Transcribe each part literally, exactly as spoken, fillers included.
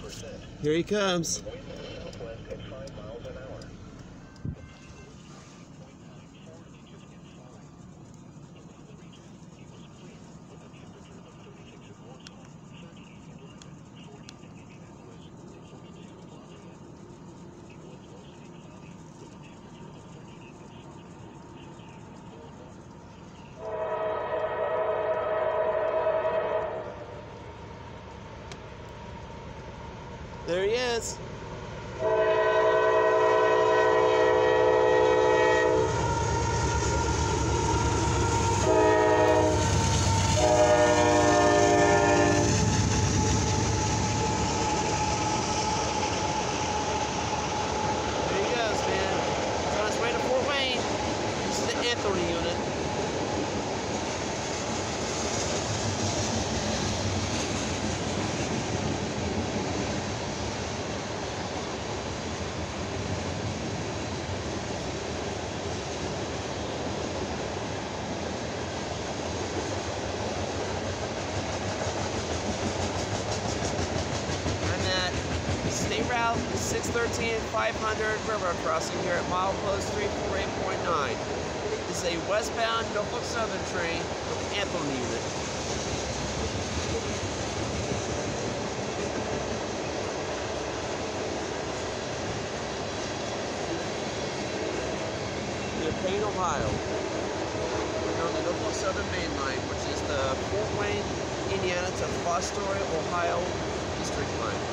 Here he comes. There he is. There he goes, man. He's on his way to Fort Wayne. This is the Ethanol unit. State Route six thirteen five hundred Railroad Crossing here at milepost three forty-eight point nine. This is a westbound Norfolk Southern train with Ethanol unit. Near Payne, Ohio. We're on the Norfolk Southern Main Line, which is the Fort Wayne, Indiana to Fostoria, Ohio District Line.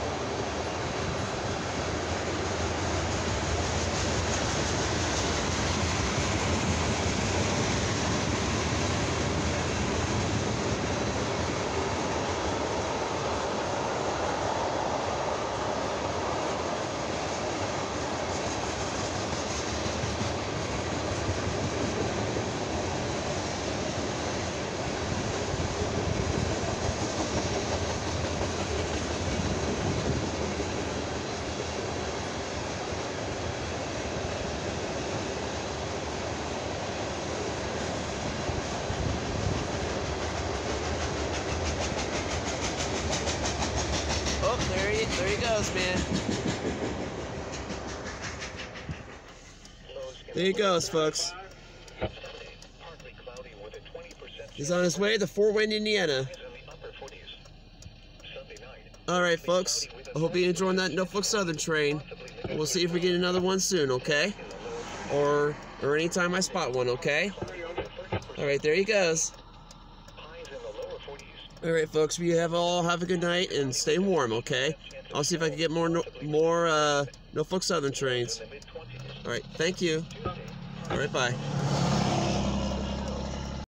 Oh, there he, there he goes, man. There he goes, folks. He's on his way to Fort Wayne, Indiana. Alright, folks. I hope you're enjoying that Norfolk Southern train. We'll see if we get another one soon, okay? Or, or anytime I spot one, okay? Alright, there he goes. Alright, folks, we have all have a good night and stay warm, okay? I'll see if I can get more no, more uh, Norfolk Southern trains. Alright, thank you. Alright, bye.